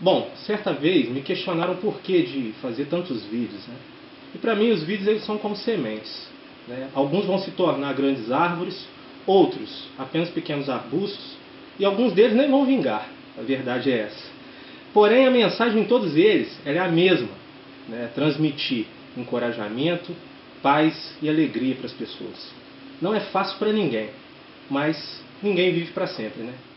Bom, certa vez me questionaram o porquê de fazer tantos vídeos, né? E para mim os vídeos eles são como sementes, né? Alguns vão se tornar grandes árvores, outros apenas pequenos arbustos, e alguns deles nem vão vingar, a verdade é essa. Porém a mensagem em todos eles ela é a mesma, né? Transmitir encorajamento, paz e alegria para as pessoas. Não é fácil para ninguém, mas ninguém vive para sempre, né?